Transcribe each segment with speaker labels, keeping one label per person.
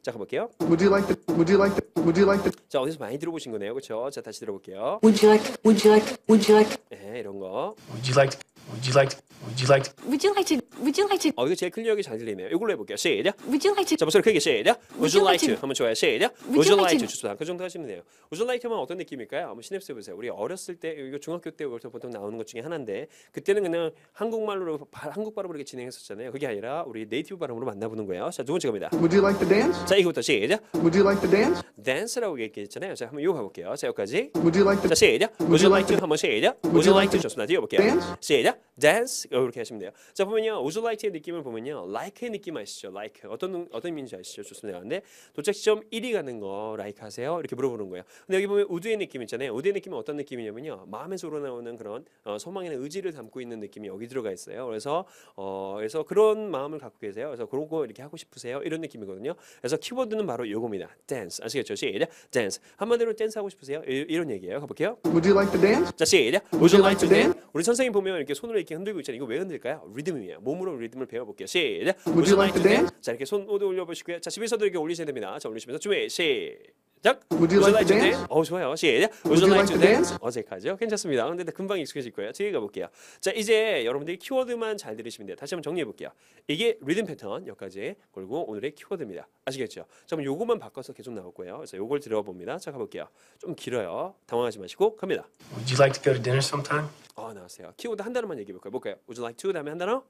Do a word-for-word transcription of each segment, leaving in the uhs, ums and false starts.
Speaker 1: 자, 가볼게요.
Speaker 2: Would you like to? Would you like to? Would you like to?
Speaker 1: 자, 어디서 많이 들어보신 거네요, 그렇죠? 자, 다시 들어볼게요.
Speaker 3: Would you like? Would you like? Would you like?
Speaker 1: 네, 이런 거.
Speaker 4: Would you like to? Would you like to? Would you like to?
Speaker 3: Would you like to? Would you like to?
Speaker 1: 어, 이거 제일 클리어하게 잘 들리네요. 이걸로 해볼게요. 시작.
Speaker 3: Would you like to?
Speaker 1: 자, 목소리 크게 시작. Would you like to?
Speaker 3: to?
Speaker 1: 한번 좋아요. 시작.
Speaker 3: Would
Speaker 1: Would you
Speaker 3: you
Speaker 1: like
Speaker 3: like
Speaker 1: to? 좋습니다. 그 정도 하시면 돼요. Would you like to면 어떤 느낌일까요? 한번 시냅스 해보세요. 우리 어렸을 때, 이거 중학교 때 보통 나오는 것 중에 하나인데, 그때는 그냥 한국말로 바, 한국 발음으로 이렇게 진행했었잖아요. 그게 아니라 우리 네이티브 발음으로 만나보는 거예요. 자, 두 번째 겁니다.
Speaker 2: Would you like to dance?
Speaker 1: 자, 이거부터 시작.
Speaker 2: Would you like to dance?
Speaker 1: 댄스라고 얘기했잖아요. 자, 한번 이거 가볼게요. 자, 여기까지.
Speaker 2: Would you like to?
Speaker 1: 자, 시작. Would you like to? 한번 시작. Would you like to? 좋습니다. 뒤에볼게요.
Speaker 2: dance?
Speaker 1: 시작. dance. 이렇게 하시면 돼요. 자, 보면요. Would you like의 느낌을 보면요. like의 느낌 아시죠? like. 어떤 어떤 의미인지 아시죠? 좋습니다. 근데 도착 시점 일이 가는 거 like 하세요? 이렇게 물어보는 거예요. 근데 여기 보면 would의 느낌 있잖아요. would의 느낌은 어떤 느낌이냐면요. 마음에서 우러나오는 그런 어, 소망이나 의지를 담고 있는 느낌이 여기 들어가 있어요. 그래서 어, 그래서 그런 마음을 갖고 계세요. 그래서 그런 거 이렇게 하고 싶으세요? 이런 느낌이거든요. 그래서 키워드는 바로 이겁니다. dance. 아시겠죠? 시작. dance. 한마디로 댄스 하고 싶으세요? 이, 이런 얘기예요. 가볼게요.
Speaker 2: Would you like to dance?
Speaker 1: 자, 시작. Would you like to dance? 우리 선생님 보면 이렇게 손을 이렇게 흔들고 있잖아요. 이거 왜 흔들까요? 리듬이에요. 몸으로 리듬을 배워볼게요. 시작.
Speaker 2: Would you like to dance?
Speaker 1: 자, 이렇게 손 모두 올려보시고요. 자, 집에서도 이렇게 올리셔야 됩니다. 자, 올리시면서 준비 시작.
Speaker 2: Would you like to dance?
Speaker 1: 어, 좋아요. 시작. Would you like to dance? 어색하죠? 괜찮습니다. 근데 금방 익숙해질 거예요. 뒤에 가볼게요. 자, 이제 여러분들이 키워드만 잘 들으시면 돼요. 다시 한번 정리해 볼게요. 이게 리듬 패턴 여기까지 그리고 오늘의 키워드입니다. 아시겠죠? 자, 그럼 요것만 바꿔서 계속 나올 거예요. 그래서 요걸 들어봅니다. 자, 가볼게요. 좀 길어요. 당황하지 마시고 갑니다.
Speaker 4: Would you like to go to dinner sometime?
Speaker 1: 어, 나왔어요. 키워드 한 단어만 얘기해 볼까요? 볼까요? Would you like to? 다음에 한 단어?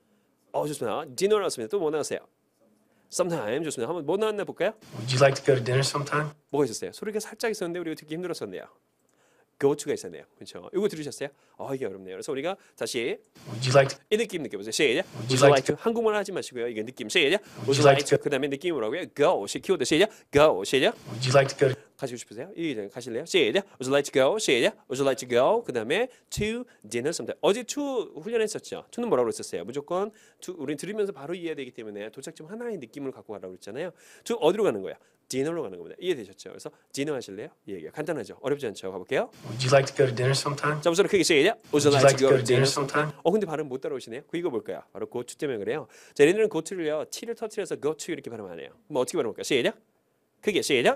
Speaker 1: 어, 좋습니다. dinner 나왔습니다. 또 뭐 나왔어요? sometime. 좋습니다. 한번 뭐 나왔나 볼까요?
Speaker 4: Would you like to go to dinner sometime?
Speaker 1: 뭐가 있었어요? 소리가 살짝 있었는데 우리가 듣기 힘들었었네요. go to가 있었네요. 그렇죠? 이거 들으셨어요? 어, 이게 어렵네요. 그래서 우리가 다시
Speaker 4: Would you like to?
Speaker 1: 이 느낌 느껴보세요. 시작.
Speaker 4: Would
Speaker 1: Would
Speaker 4: you
Speaker 1: you
Speaker 4: like
Speaker 1: like to? 한국말 하지 마시고요. 이게 느낌. 시작. Would
Speaker 4: you
Speaker 1: you
Speaker 4: like
Speaker 1: like to? 그다음에 느낌이 뭐라고요? go. 시 키워드 시작. go. 시작.
Speaker 4: Would you like to go to?
Speaker 1: 가시고 싶으세요? 이 가실래요? 시작. Would you like to go? 시작. Would you like to go? 그다음에 to dinner sometime. 어제 to 훈련했었죠. to는 뭐라고 했었어요? 무조건 to 우린 들으면서 바로 이해해야 되기 때문에 도착점 하나의 느낌을 갖고 가라고 했잖아요. to 어디로 가는 거야? dinner로 가는 겁니다. 이해되셨죠? 그래서 dinner 하실래요? 이 얘기가 간단하죠. 어렵지 않죠? 가볼게요.
Speaker 4: Would you like to go to dinner sometime?
Speaker 1: 자, 우선 크게 시작. Would
Speaker 4: Would
Speaker 1: you like to go to dinner?
Speaker 4: sometime?
Speaker 1: 어, 근데 발음 못 따라오시네요. 그 이거 볼까요? 바로 go to 때문에 그래요. 자, 얘네들은 go to를요. t를 터뜨려서 go to 이렇게 발음 안 해요. 그럼 어떻게 발음할까요? 시작. 크게 시작.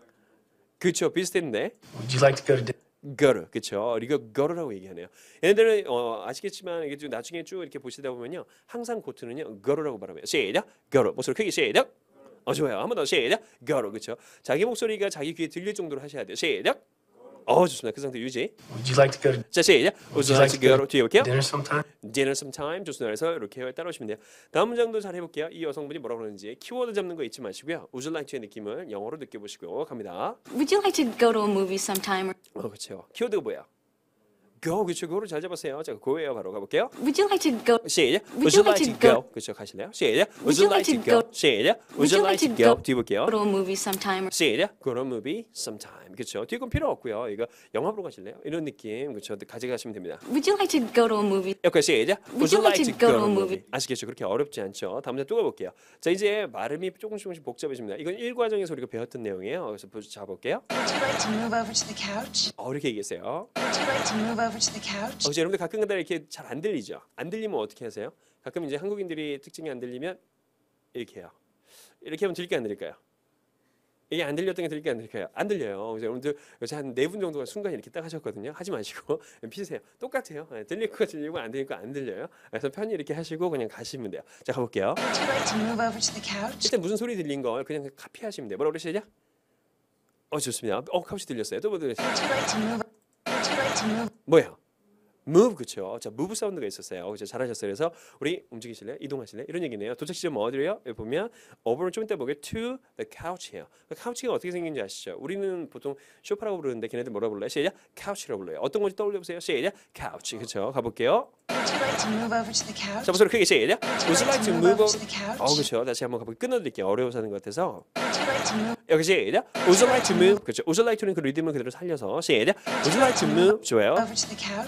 Speaker 1: 그렇죠. 비슷했는데.
Speaker 4: Would you like to go to dinner?
Speaker 1: 거르, 그렇죠. 이거 거르라고 얘기하네요. 얘네들은 어, 아시겠지만 이게 좀 나중에 쭉 이렇게 보시다 보면요, 항상 고트는요 거르라고 발음해요. 시작, 거르. 목소리 크게 시작. 어, 좋아요. 한 번 더 시작, 거르. 그렇죠. 자기 목소리가 자기 귀에 들릴 정도로 하셔야 돼요. 시작. 어, 좋습니다. 그 상태 유지.
Speaker 4: Would you like to go to
Speaker 1: 자, 시작. Would you like to go? 뒤에 볼게요.
Speaker 4: dinner sometime?
Speaker 1: dinner sometime. 좋습니다. 그래서 이렇게 따라오시면 돼요. 다음 문장도 잘 해볼게요. 이 여성분이 뭐라고 그러는지 키워드 잡는 거 잊지 마시고요. Would you like to의 느낌을 영어로 느껴보시고 갑니다.
Speaker 3: Would you like to go to a movie sometime?
Speaker 1: 어, 그렇죠. 키워드가 뭐야? go. 그렇죠. go를 잘 잡았어요. 자, go예요. 바로 가볼게요.
Speaker 3: Would you like to go?
Speaker 1: 시작.
Speaker 3: Would you like to go?
Speaker 1: 그렇죠. 가실래요? 시작. Would you like to go? 시작. Would you like to go? 뒤에 볼게요.
Speaker 3: Go to a movie sometime?
Speaker 1: 시작. Go to a movie sometime. 그렇죠. 뒤에 건 필요 없고요. 이거 영화 보러 가실래요? 이런 느낌. 그렇죠. 가져가시면 됩니다.
Speaker 3: Would you like to go to a movie?
Speaker 1: 여기까지 시작.
Speaker 3: Would you like to go to a movie?
Speaker 1: 아시겠죠? 그렇게 어렵지 않죠. 다음 문제 또 가볼게요. 자, 이제 발음이 조금씩 조금씩 복잡해집니다. 이건 일 과정에서 우리가 배웠던 내용이에요. 그래서 잡아볼게요.
Speaker 5: Would you like to move over to the couch?
Speaker 1: 어, 이렇게 얘기했어요.
Speaker 5: Would you like to move over to the couch?
Speaker 1: 어, 여러분들 가끔가다 이렇게 잘 안 들리죠? 안 들리면 어떻게 하세요? 가끔 이제 한국인들이 특징이 안 들리면 이렇게 해요. 이렇게 하면 들릴까요, 안 들릴까요? 이게 안 들렸던 게 들릴까요, 안 들릴까요? 안 들려요. 그래서 여러분들 요새 한 네 분 정도가 순간 이렇게 딱 하셨거든요. 하지 마시고 피세요. 똑같아요. 들릴 거 들리고 안 들릴 거 안 들려요. 그래서 편히 이렇게 하시고 그냥 가시면 돼요. 자, 가볼게요.
Speaker 5: Would you like to move over to the couch?
Speaker 1: 일단 무슨 소리 들린 걸 그냥 카피하시면 돼요. 뭐라고 그러시죠? 어, 좋습니다. 어, 카피 들렸어요. 또 뭐 들렸어요?
Speaker 5: Would you like to move? Would you like to move?
Speaker 1: 뭐야? move. 그렇죠. 자, move 사운드가 있었어요. 그렇죠. 잘하셨어요. 그래서 우리 움직이실래요? 이동하실래요? 이런 얘기네요. 도착 시점 어디래요? 여기 보면 over는 좀 이따 보게 to the couch예요. 그 couch가 어떻게 생긴지 아시죠? 우리는 보통 소파라고 부르는데 걔네들 뭐라 불러요? 시작. couch라고 불러요. 어떤 건지 떠올려 보세요. 시작. couch. 그렇죠. 가볼게요.
Speaker 5: Would you like to move over to the couch?
Speaker 1: 자, 목소리 크게 시작. Would you like to move over?
Speaker 5: to the couch?
Speaker 1: 어, 그렇죠. 다시 한번 가볼게요. 끊어드릴게요. 어려워서 하는 것 같아서.
Speaker 5: Would you like to move?
Speaker 1: 여기 시작. Would you like to move? 그렇죠. Would you like to는 그 리듬을 그대로 살려서 시작. Would you like to move? 좋아요.
Speaker 5: Over to the couch?
Speaker 1: 뭐야?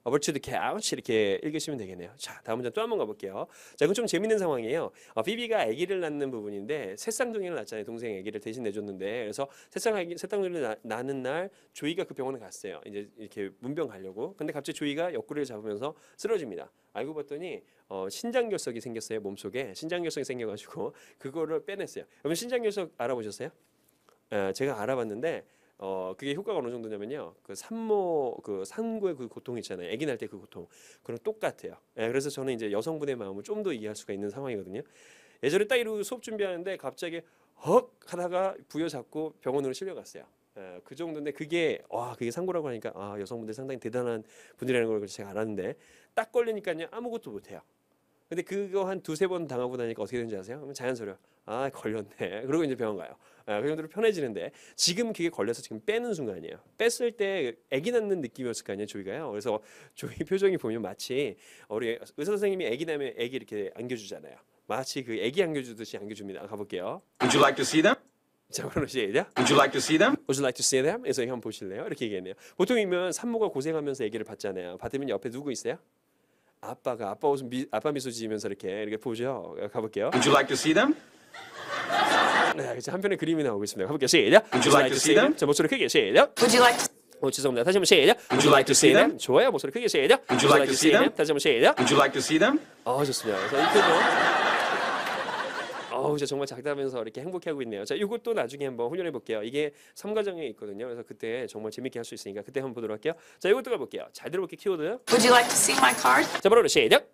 Speaker 1: over to the couch 이렇게 읽으시면 되겠네요. 자, 다음 문장 또 한번 가볼게요. 자, 이건 좀 재밌는 상황이에요. 어, 피비가 아기를 낳는 부분인데 새쌍둥이를 낳잖아요. 동생이 아기를 대신 내줬는데 그래서 새쌍 아기 새쌍둥이를 나, 낳는 날 조이가 그 병원에 갔어요. 이제 이렇게 문병 가려고. 근데 갑자기 조이가 옆구리를 잡으면서 쓰러집니다. 알고 봤더니 어, 신장결석이 생겼어요. 몸속에 신장결석이 생겨가지고 그거를 빼냈어요. 여러분 신장결석 알아보셨어요? 에, 제가 알아봤는데 어 그게 효과가 어느 정도냐면요. 그 산모 그 산고의 그 고통 있잖아요. 아기 낳을 때 그 고통. 그랑 똑같아요. 예, 그래서 저는 이제 여성분의 마음을 좀 더 이해할 수가 있는 상황이거든요. 예전에 딱 이러고 수업 준비하는데 갑자기 헉 하다가 부여잡고 병원으로 실려갔어요. 예, 그 정도인데 그게 와 그게 산고라고 하니까 아 여성분들 상당히 대단한 분들이라는 걸 제가 알았는데 딱 걸리니까요 아무것도 못해요. 근데 그거 한 두세 번 당하고 나니까 어떻게 되는지 아세요? 그럼 자연스러워. 아 걸렸네. 그리고 이제 병원 가요. 아, 그 정도로 편해지는데 지금 그게 걸려서 지금 빼는 순간이에요. 뺐을 때 아기 낳는 느낌이었을 거 아니에요, 조이가요. 그래서 조이 표정이 보면 마치 우리 의사 선생님이 아기 낳으면 아기 이렇게 안겨주잖아요. 마치 그 아기 안겨주듯이 안겨줍니다. 가볼게요.
Speaker 6: Would you like to see them?
Speaker 1: 자, 그럼 시작.
Speaker 6: Would you like to see them?
Speaker 1: Would you like to see them? 그래서 한번 보실래요? 이렇게 얘기했네요. 보통이면 산모가 고생하면서 아기를 받잖아요. 받으면 옆에 누구 있어요? 아빠가 아빠 웃음 미, 아빠 미소 지으면서 이렇게 이렇게 보죠. 가볼게요.
Speaker 6: Would you like to see them?
Speaker 1: 네, 이제 한 편의 그림이 나오고 있습니다. 가볼게요. 시작.
Speaker 6: Would you like to see them?
Speaker 1: 자, 목소리 크게 시작.
Speaker 3: Would you like to
Speaker 1: 어, 죄송합니다. 다시 한번 시작. Would you like to see them? 좋아요. 목소리 크게 시작.
Speaker 6: Would you like to see them?
Speaker 1: 다시 한번 시작.
Speaker 6: Would you like to see them?
Speaker 1: 아, 좋습니다. 그래서 이 표정. 어우, 저 정말 작다면서 이렇게 행복해하고 있네요. 자, 이것도 나중에 한번 훈련해 볼게요. 이게 삼 과정에 있거든요. 그래서 그때 정말 재밌게 할 수 있으니까 그때 한번 보도록 할게요. 자, 이것도 가볼게요. 잘 들어볼게요. 키워드.
Speaker 3: Would you like to see my card?
Speaker 1: 자, 바로 시작.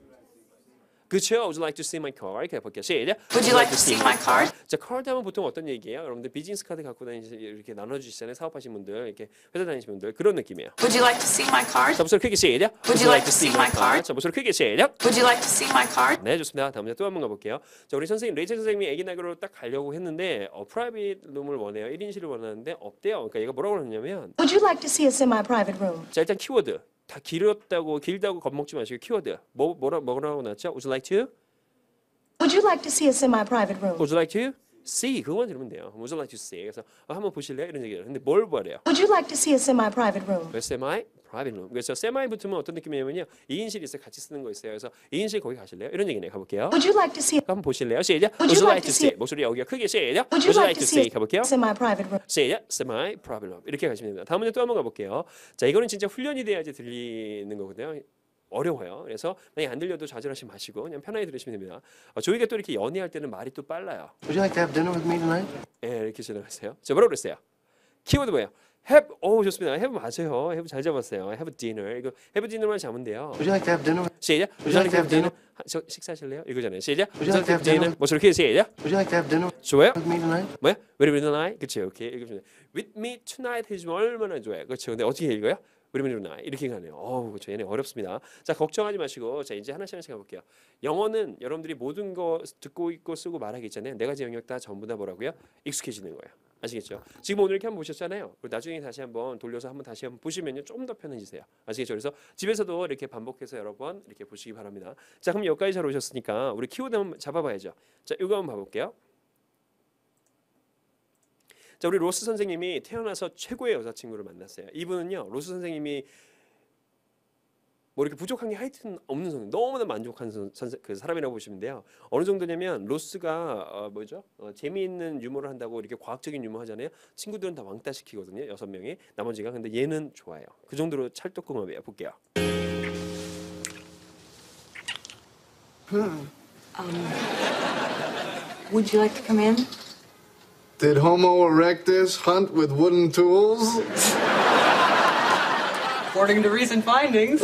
Speaker 1: 그렇죠. Would you like to see my card? 이렇게 볼게요. 시작.
Speaker 3: Would you like to see my card?
Speaker 1: 자, 카드 하면 보통 어떤 얘기예요? 여러분들 비즈니스 카드 갖고 다니시 이렇게 나눠주시잖아요. 사업하신 분들, 이렇게 회사 다니시는 분들 그런 느낌이에요.
Speaker 3: Would you like to see my card?
Speaker 1: 자, 목소리 크게 시작.
Speaker 3: Would you like to see my card?
Speaker 1: 자, 목소리 크게 시작.
Speaker 3: Would you like to see my card?
Speaker 1: 네, 좋습니다. 다음 문제 또 한번 가볼게요. 자, 우리 선생님 레이첼 선생님이 아기 낳으러 딱 가려고 했는데 어, 프라이빗 룸을 원해요. 일 인실을 원하는데 없대요. 그러니까 얘가 뭐라고 그러냐면
Speaker 7: Would you like to see a semi-private room?
Speaker 1: 자, 일단 키워드 다 길었다고 길다고 겁먹지 마시고 키워드 뭐 뭐라 뭐라고 나왔죠? Would you like to?
Speaker 7: Would you like to see a semi-private room?
Speaker 1: Would you like to? See 그것만 들으면 돼요. Would you like to see? 그래서 어, 한번 보실래요? 이런 얘기를. 근데 뭘 보래요?
Speaker 7: Would you like to see a semi-private room?
Speaker 1: 왜 semi private room? 그래서 semi 붙으면 어떤 느낌이냐면요. 이 인실 있어요. 같이 쓰는 거 있어요. 그래서 이 인실 거기 가실래요? 이런 얘기네요. 가볼게요.
Speaker 7: Would you like to see?
Speaker 1: 한번 보실래요? 시작.
Speaker 7: Would you like to see?
Speaker 1: 목소리 여기가 크게 시작.
Speaker 7: Would you like to see
Speaker 1: 가볼게요.
Speaker 7: a semi-private room?
Speaker 1: 시작. semi private room. 이렇게 가시면 됩니다. 다음 문제 또 한번 가볼게요. 자, 이거는 진짜 훈련이 돼야지 들리는 거거든요. 어려워요. 그래서 만약 안 들려도 좌절하지 마시고 그냥 편하게 들으시면 됩니다. 어, 저희가 또 이렇게 연애할 때는 말이 또 빨라요.
Speaker 2: Would you like to have dinner with me tonight?
Speaker 1: 예, 이렇게 진행하세요. 자, 뭐라고 그랬어요? 키워드 뭐예요? have. 오, 좋습니다. have 맞아요. have 잘 잡았어요. have dinner. 이거 have dinner만 잡으면 돼요.
Speaker 2: Would you like to have dinner? with-
Speaker 1: 시작.
Speaker 2: Would you like to have dinner?
Speaker 1: 하- 저 식사하실래요? 이거잖아요. 시작.
Speaker 2: Would you like to have dinner?
Speaker 1: 목소리 크게 시작.
Speaker 2: Would you like to have dinner
Speaker 1: 좋아요?
Speaker 2: with me tonight?
Speaker 1: 뭐야? With me tonight. 그렇죠. 오케이. 읽으시면 With me tonight 해주면 얼마나 좋아요. 그렇죠. 근데 어떻게 읽어요? With me tonight. 이렇게 가네요. 어우, 그렇죠. 얘네 어렵습니다. 자, 걱정하지 마시고 자, 이제 하나씩 하나씩 가볼게요. 영어는 여러분들이 모든 거 듣고 있고 쓰고 말하기 있잖아요. 네 가지 영역 다 전부 다 뭐라고요? 익숙해지는 거예요. 아시겠죠? 지금 오늘 이렇게 한번 보셨잖아요. 그리고 나중에 다시 한번 돌려서 한번 다시 한번 보시면요 좀 더 편해지세요. 아시겠죠? 그래서 집에서도 이렇게 반복해서 여러 번 이렇게 보시기 바랍니다. 자, 그럼 여기까지 잘 오셨으니까 우리 키워드 한번 잡아봐야죠. 자, 이거 한번 봐볼게요. 자, 우리 로스 선생님이 태어나서 최고의 여자친구를 만났어요. 이분은요 로스 선생님이 뭐 이렇게 부족한 게 하여튼 없는 선생, 너무나 만족한 선, 선생, 그 사람이라고 보시면 돼요. 어느 정도냐면 로스가 어, 뭐죠? 어, 재미있는 유머를 한다고 이렇게 과학적인 유머 하잖아요. 친구들은 다 왕따 시키거든요. 여섯 명이 나머지가. 근데 얘는 좋아요. 그 정도로 찰떡궁합이에요. 볼게요.
Speaker 3: Would you like to come in?
Speaker 8: Did Homo erectus hunt with wooden tools?
Speaker 9: According to recent findings.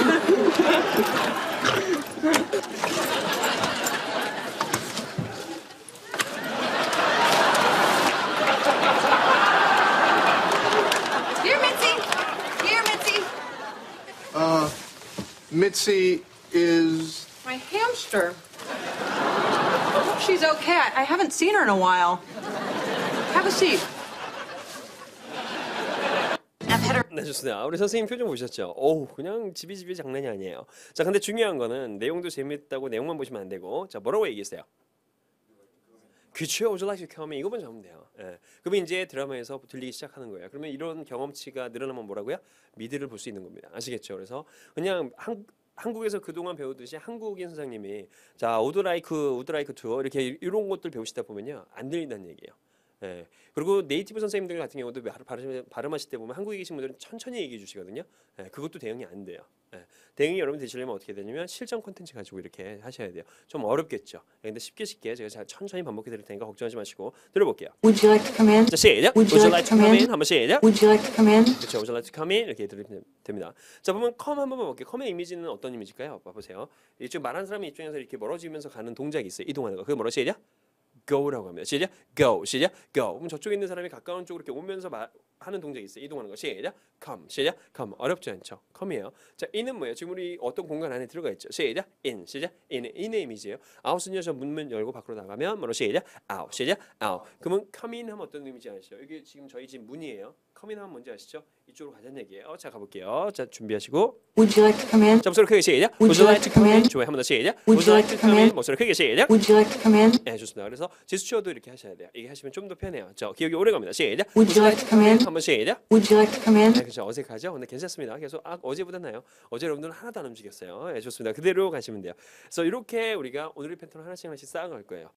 Speaker 5: Here, Mitzi. Here, Mitzi.
Speaker 8: Uh, Mitzi is.
Speaker 9: My hamster. She's okay. I, I haven't seen her in a while. Have a seat.
Speaker 5: I've had her.
Speaker 1: 네, 좋습니다. 우리 선생님 표정 보셨죠? 어우, 그냥 지비지비 장난이 아니에요. 자, 근데 중요한 거는 내용도 재밌다고 내용만 보시면 안 되고, 자, 뭐라고 얘기했어요? 그쵸. Would you like to come in? 이거만 적으면 돼요. 예. 그러면 이제 드라마에서 들리기 시작하는 거예요. 그러면 이런 경험치가 늘어나면 뭐라고요? 미드를 볼 수 있는 겁니다. 아시겠죠? 그래서 그냥 한 한국에서 그동안 배우듯이 한국인 선생님이 자 would like, would like to 이렇게 이런 것들 배우시다 보면요 안 들린다는 얘기예요. 예. 그리고 네이티브 선생님들 같은 경우도 발음, 발음하실 때 보면 한국에 계신 분들은 천천히 얘기해 주시거든요. 예. 그것도 대응이 안 돼요. 예. 대응이 여러분 되시려면 어떻게 되냐면 실전 콘텐츠 가지고 이렇게 하셔야 돼요. 좀 어렵겠죠. 예, 근데 쉽게 쉽게 제가 잘 천천히 반복해 드릴 테니까 걱정하지 마시고 들어볼게요.
Speaker 3: Would you like to come in?
Speaker 1: 자, 시작.
Speaker 3: Would you like to come in?
Speaker 1: 한번 시작.
Speaker 3: Would you like to come in?
Speaker 1: 그렇죠. Would you like to come in? 이렇게 들으면 됩니다. 자, 보면 come 한번 볼게요. come의 이미지는 어떤 이미지일까요? 봐보세요. 이쪽 말하는 사람 입장에서 이렇게 멀어지면서 가는 동작이 있어요. 이동하는 거. 그게 뭐라 시작? go라고 합니다. 시작. go. 시작. go. 그럼 저쪽에 있는 사람이 가까운 쪽으로 이렇게 오면서 말, 하는 동작이 있어요. 이동하는 거. 시작. come. 시작. come. 어렵지 않죠. come이에요. 자, in은 뭐예요? 지금 우리 어떤 공간 안에 들어가 있죠. 시작. in. 시작. in. in의 이미지예요. out은요. 저 문문 열고 밖으로 나가면 뭐로 시작. out. 시작. out. 그러면 come in 하면 어떤 이미지 아시죠? 이게 지금 저희 집 문이에요. come in 하면 뭔지 아시죠? 이쪽으로 가자는 얘기예요. 자, 가볼게요. 자, 준비하시고.
Speaker 3: Would you like to come in?
Speaker 1: 자, 목소리 크게 시작.
Speaker 3: Would you like to come in?
Speaker 1: 좋아요. 한 번 더 시작.
Speaker 3: Would you like to come in?
Speaker 1: 목소리 크게 시작.
Speaker 3: Would you like to come in?
Speaker 1: 네, 좋습니다. 그래서 제스처도 이렇게 하셔야 돼요. 이게 하시면 좀 더 편해요. 저 기억이 오래 갑니다. 시작.
Speaker 3: Would you like to come in?
Speaker 1: 한번 시작.
Speaker 3: Would you like to come in?
Speaker 1: 네, 그렇죠. 어색하죠? 근데 괜찮습니다. 계속 아, 어제보다 나요. 어제 여러분들은 하나도 안 움직였어요. 네, 좋습니다. 그대로 가시면 돼요. 그래서 이렇게 우리가 오늘의 패턴을 하나씩 하나씩 쌓아갈 거예요.